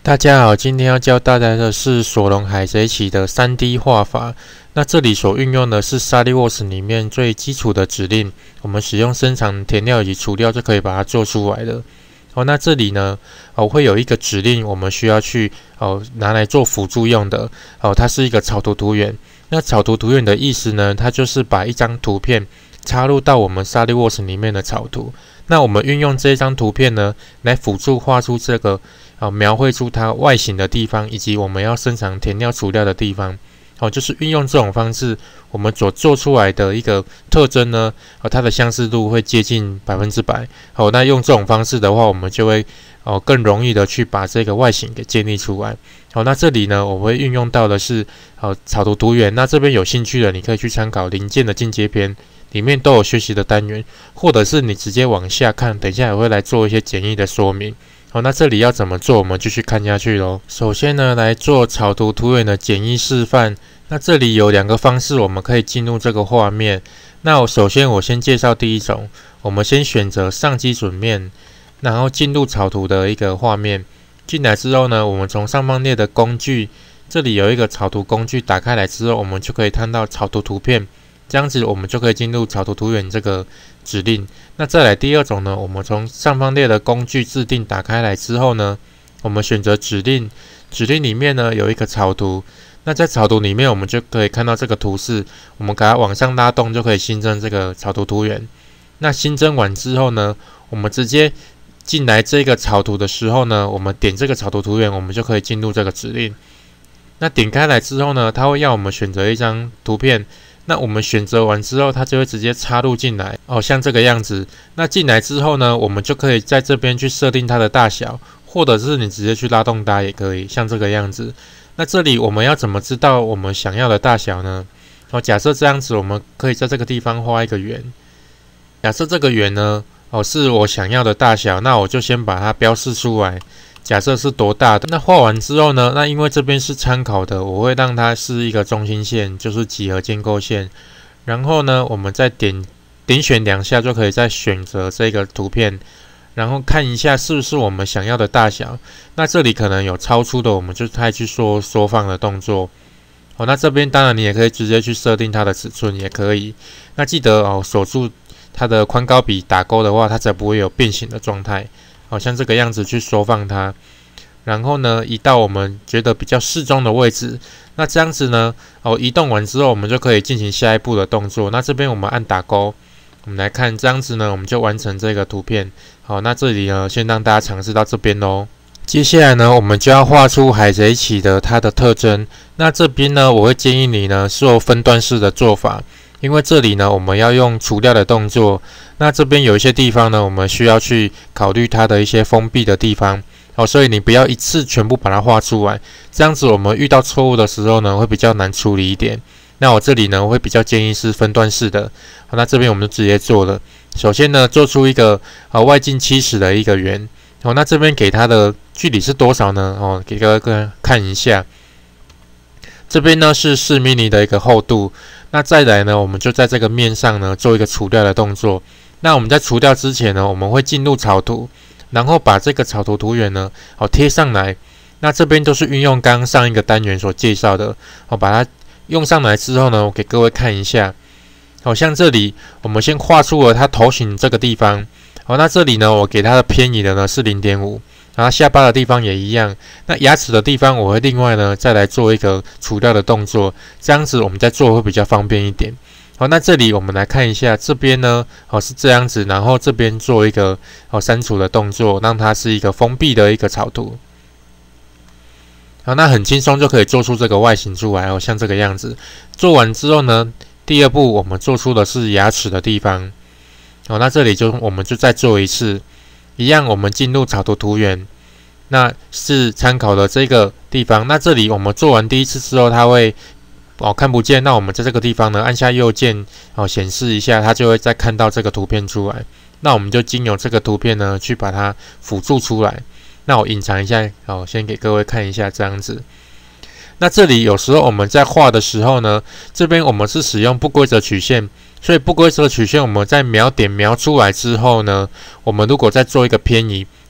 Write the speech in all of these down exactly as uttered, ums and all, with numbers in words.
大家好，今天要教大家的是索隆海贼旗的 三 D 画法。那这里所运用的是 SolidWorks 里面最基础的指令，我们使用生成填料以及除料就可以把它做出来了。哦，那这里呢，哦会有一个指令，我们需要去哦拿来做辅助用的。哦，它是一个草图图源。那草图图源的意思呢，它就是把一张图片插入到我们 SolidWorks 里面的草图。那我们运用这一张图片呢，来辅助画出这个。好，描绘出它外形的地方，以及我们要生产填料除料的地方。好，就是运用这种方式，我们所做出来的一个特征呢，哦，它的相似度会接近百分之百。好，那用这种方式的话，我们就会哦更容易的去把这个外形给建立出来。好，那这里呢，我会运用到的是哦草图图源。那这边有兴趣的，你可以去参考零件的进阶篇，里面都有学习的单元，或者是你直接往下看，等一下也会来做一些简易的说明。好，那这里要怎么做？我们继续看下去咯。首先呢，来做草图图源的简易示范。那这里有两个方式，我们可以进入这个画面。那我首先我先介绍第一种，我们先选择上基准面，然后进入草图的一个画面。进来之后呢，我们从上方列的工具，这里有一个草图工具，打开来之后，我们就可以看到草图图片。这样子我们就可以进入草图图源这个指令。那再来第二种呢，我们从上方列的工具制定打开来之后呢，我们选择指令，指令里面呢有一个草图。那在草图里面，我们就可以看到这个图示，我们给它往上拉动，就可以新增这个草图图源。那新增完之后呢，我们直接进来这个草图的时候呢，我们点这个草图图源，我们就可以进入这个指令。那点开来之后呢，它会要我们选择一张图片。那我们选择完之后，它就会直接插入进来哦，像这个样子。那进来之后呢，我们就可以在这边去设定它的大小，或者是你直接去拉动它也可以，像这个样子。那这里我们要怎么知道我们想要的大小呢？哦，假设这样子，我们可以在这个地方画一个圆。假设这个圆呢，哦是我想要的大小，那我就先把它标示出来。假设是多大的？那画完之后呢？那因为这边是参考的，我会让它是一个中心线，就是几何建构线。然后呢，我们再点点选两下，就可以再选择这个图片，然后看一下是不是我们想要的大小。那这里可能有超出的，我们就再去做缩放的动作。哦，那这边当然你也可以直接去设定它的尺寸，也可以。那记得哦，锁住它的宽高比打勾的话，它才不会有变形的状态。好像这个样子去缩放它，然后呢，移到我们觉得比较适中的位置。那这样子呢，哦，移动完之后，我们就可以进行下一步的动作。那这边我们按打勾，我们来看这样子呢，我们就完成这个图片。好，那这里呢，先让大家尝试到这边咯。接下来呢，我们就要画出海贼旗的它的特征。那这边呢，我会建议你呢，做分段式的做法。因为这里呢，我们要用除料的动作，那这边有一些地方呢，我们需要去考虑它的一些封闭的地方，好，所以你不要一次全部把它画出来，这样子我们遇到错误的时候呢，会比较难处理一点。那我这里呢，我会比较建议是分段式的，好，那这边我们就直接做了。首先呢，做出一个呃外径七十的一个圆，好，那这边给它的距离是多少呢？哦，给各位看一下，这边呢是四毫米的一个厚度。那再来呢，我们就在这个面上呢做一个除料的动作。那我们在除料之前呢，我们会进入草图，然后把这个草图图源呢，好贴上来。那这边都是运用刚刚上一个单元所介绍的，好把它用上来之后呢，我给各位看一下。好像这里我们先画出了它头型这个地方。好，那这里呢，我给它的偏移的呢是 零点五。然后下巴的地方也一样，那牙齿的地方我会另外呢再来做一个除掉的动作，这样子我们再做会比较方便一点。好，那这里我们来看一下，这边呢，哦是这样子，然后这边做一个哦删除的动作，让它是一个封闭的一个草图。好，那很轻松就可以做出这个外形出来哦，像这个样子。做完之后呢，第二步我们做出的是牙齿的地方。好，那这里就我们就再做一次。一样，我们进入草图图源，那是参考的这个地方。那这里我们做完第一次之后，它会哦看不见。那我们在这个地方呢，按下右键哦显示一下，它就会再看到这个图片出来。那我们就经由这个图片呢，去把它辅助出来。那我隐藏一下，哦，先给各位看一下这样子。那这里有时候我们在画的时候呢，这边我们是使用不规则曲线。所以不规则曲线，我们在描点描出来之后呢，我们如果再做一个偏移，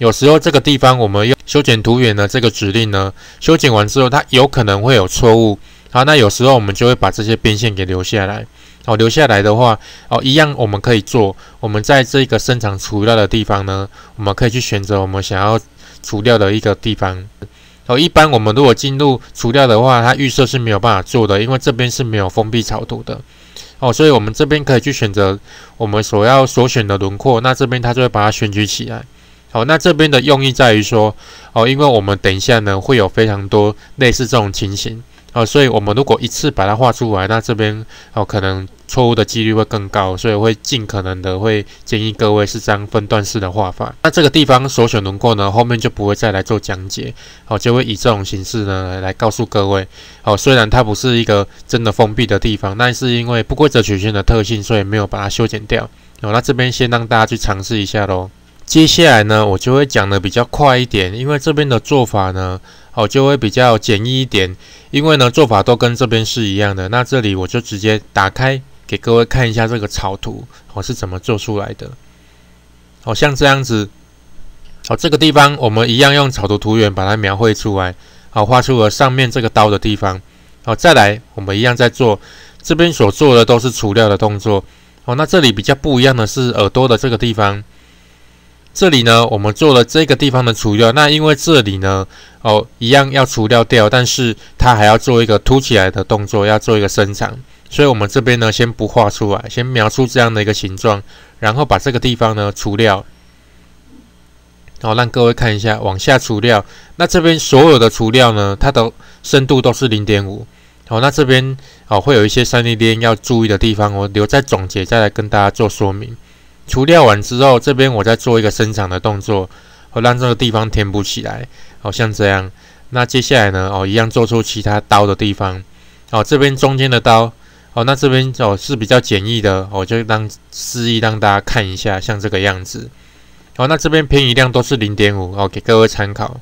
有时候这个地方我们用修剪图源的这个指令呢，修剪完之后它有可能会有错误，好，那有时候我们就会把这些边线给留下来。哦，留下来的话，哦，一样我们可以做。我们在这个生产除料的地方呢，我们可以去选择我们想要除料的一个地方。哦，一般我们如果进入除料的话，它预设是没有办法做的，因为这边是没有封闭草图的。哦，所以我们这边可以去选择我们所要所选的轮廓，那这边它就会把它选举起来。好，那这边的用意在于说，哦，因为我们等一下呢会有非常多类似这种情形。哦，所以我们如果一次把它画出来，那这边哦可能错误的几率会更高，所以会尽可能的会建议各位是这样分段式的画法。那这个地方所选轮廓呢，后面就不会再来做讲解，哦，就会以这种形式呢来告诉各位。哦，虽然它不是一个真的封闭的地方，但是因为不规则曲线的特性，所以没有把它修剪掉。哦，那这边先让大家去尝试一下咯。接下来呢，我就会讲的比较快一点，因为这边的做法呢，哦就会比较简易一点。因为呢做法都跟这边是一样的，那这里我就直接打开给各位看一下这个草图，哦是怎么做出来的。哦像这样子，哦这个地方我们一样用草图图源把它描绘出来，好画出了上面这个刀的地方。好，再来我们一样在做，这边所做的都是除料的动作。哦那这里比较不一样的是耳朵的这个地方。这里呢，我们做了这个地方的除料，那因为这里呢，哦，一样要除料掉，但是它还要做一个凸起来的动作，要做一个伸长，所以我们这边呢，先不画出来，先描出这样的一个形状，然后把这个地方呢除料，好，让各位看一下，往下除料，那这边所有的除料呢，它的深度都是 零点五， 好，那这边哦会有一些 三 D 列印要注意的地方，我留在总结再来跟大家做说明。除料完之后，这边我再做一个伸长的动作，哦，让这个地方填补起来，好，像这样。那接下来呢，哦，一样做出其他刀的地方，哦，这边中间的刀，哦，那这边哦是比较简易的，我、哦、就让示意让大家看一下，像这个样子。好，那这边偏移量都是 零点五， 哦，给各位参考。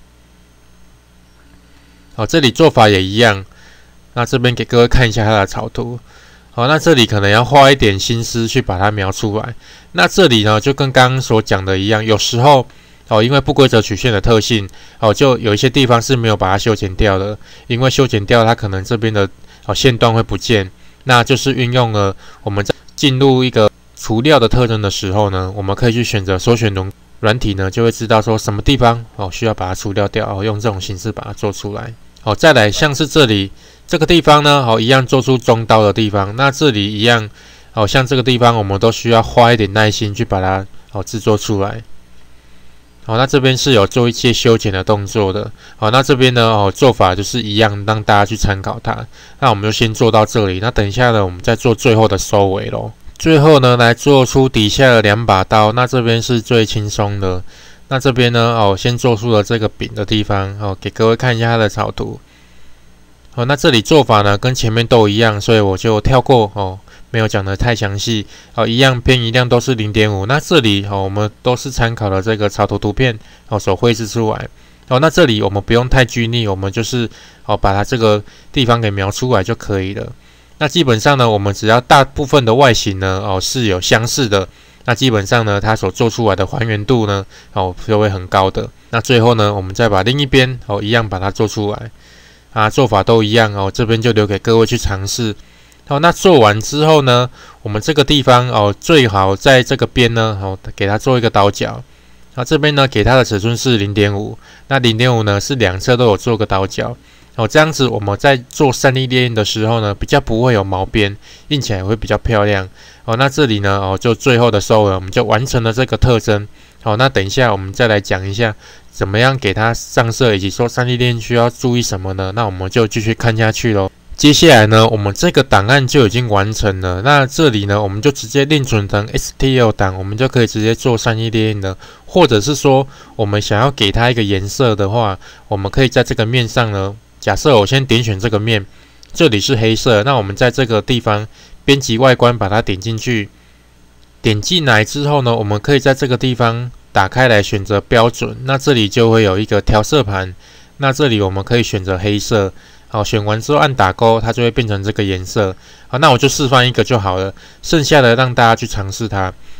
好，这里做法也一样，那这边给各位看一下它的草图。好，那这里可能要花一点心思去把它描出来。那这里呢，就跟刚刚所讲的一样，有时候哦，因为不规则曲线的特性，哦，就有一些地方是没有把它修剪掉的。因为修剪掉，它可能这边的哦线段会不见。那就是运用了我们在进入一个除料的特征的时候呢，我们可以去选择缩选轮软体呢，就会知道说什么地方哦需要把它除掉掉，哦，用这种形式把它做出来。好，再来像是这里。这个地方呢，好，一样做出中刀的地方。那这里一样，好像这个地方我们都需要花一点耐心去把它好制作出来。好，那这边是有做一些修剪的动作的。好，那这边呢，哦，做法就是一样，让大家去参考它。那我们就先做到这里。那等一下呢，我们再做最后的收尾咯。最后呢，来做出底下的两把刀。那这边是最轻松的。那这边呢，哦，先做出了这个柄的地方，哦，给各位看一下它的草图。好，那这里做法呢跟前面都一样，所以我就跳过哦，没有讲的太详细。好，一样偏移量都是 零点五。那这里哦，我们都是参考了这个草图图片哦所绘制出来。哦，那这里我们不用太拘泥，我们就是哦把它这个地方给描出来就可以了。那基本上呢，我们只要大部分的外形呢哦是有相似的，那基本上呢它所做出来的还原度呢哦就会很高的。那最后呢，我们再把另一边哦一样把它做出来。啊，做法都一样哦，这边就留给各位去尝试。好，那做完之后呢，我们这个地方哦，最好在这个边呢，哦，给它做一个倒角。好，这边呢，给它的尺寸是 零点五， 那 零点五 呢是两侧都有做个倒角。哦，这样子我们在做 三 D 列印的时候呢，比较不会有毛边，印起来会比较漂亮。哦，那这里呢，哦，就最后的收尾，我们就完成了这个特征。好，那等一下我们再来讲一下怎么样给它上色，以及说 三 D 列印需要注意什么呢？那我们就继续看下去咯。接下来呢，我们这个档案就已经完成了。那这里呢，我们就直接另存成 S T L 档，我们就可以直接做 三 D 列印了。或者是说，我们想要给它一个颜色的话，我们可以在这个面上呢，假设我先点选这个面，这里是黑色，那我们在这个地方编辑外观把它点进去。点进来之后呢，我们可以在这个地方打开来选择标准，那这里就会有一个调色盘，那这里我们可以选择黑色。好，选完之后按打勾，它就会变成这个颜色。好，那我就示范一个就好了，剩下的让大家去尝试它。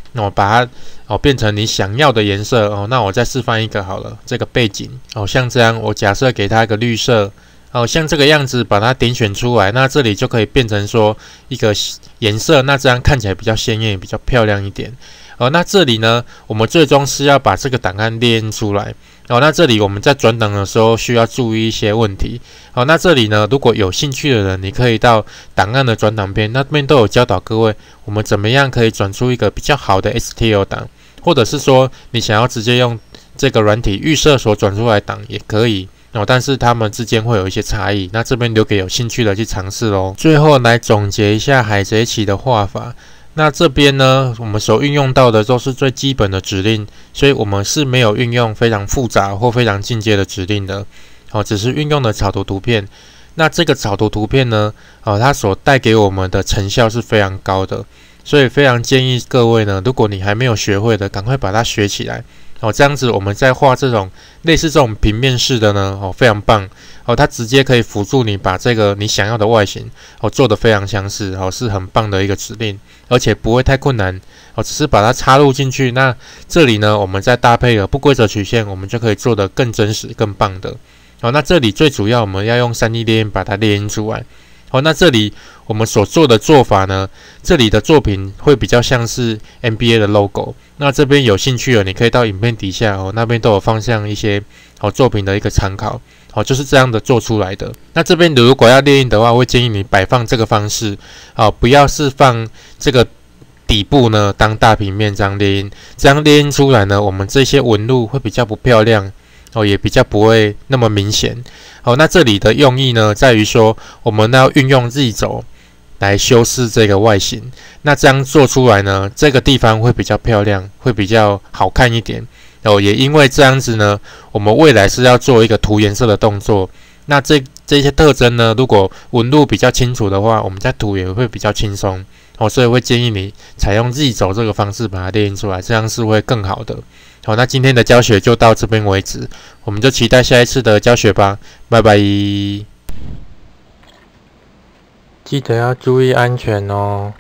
哦，把它哦变成你想要的颜色哦。那我再示范一个好了，这个背景哦，像这样，我假设给它一个绿色。哦，像这个样子把它点选出来，那这里就可以变成说一个颜色，那这样看起来比较鲜艳，比较漂亮一点。哦，那这里呢，我们最终是要把这个档案列印出来。哦，那这里我们在转档的时候需要注意一些问题。好，那这里呢，如果有兴趣的人，你可以到档案的转档篇，那边都有教导各位我们怎么样可以转出一个比较好的 S T L 档，或者是说你想要直接用这个软体预设所转出来的档也可以。哦，但是它们之间会有一些差异，那这边留给有兴趣的去尝试咯。最后来总结一下海贼旗的画法，那这边呢，我们所运用到的都是最基本的指令，所以我们是没有运用非常复杂或非常进阶的指令的。哦，只是运用的草图图片。那这个草图图片呢，哦，它所带给我们的成效是非常高的，所以非常建议各位呢，如果你还没有学会的，赶快把它学起来。哦，这样子我们在画这种类似这种平面式的呢，哦，非常棒。哦，它直接可以辅助你把这个你想要的外形哦做得非常相似，哦，是很棒的一个指令，而且不会太困难。哦，只是把它插入进去。那这里呢，我们再搭配了不规则曲线，我们就可以做得更真实、更棒的。好，那这里最主要我们要用 三 D 列印把它列印出来。好，那这里我们所做的做法呢，这里的作品会比较像是 N B A 的 logo。那这边有兴趣的，你可以到影片底下哦，那边都有放上一些好作品的一个参考。好，就是这样的做出来的。那这边如果要列印的话，我会建议你摆放这个方式，好，不要是放这个底部呢当大平面这样列印，这样列印出来呢，我们这些纹路会比较不漂亮。哦，也比较不会那么明显。好，那这里的用意呢，在于说我们要运用 Z 轴来修饰这个外形。那这样做出来呢，这个地方会比较漂亮，会比较好看一点。哦，也因为这样子呢，我们未来是要做一个涂颜色的动作。那这这些特征呢，如果纹路比较清楚的话，我们在涂也会比较轻松。哦，所以会建议你采用 Z 轴这个方式把它列印出来，这样是会更好的。好，那今天的教学就到这边为止，我们就期待下一次的教学吧，拜拜。记得要注意安全哦。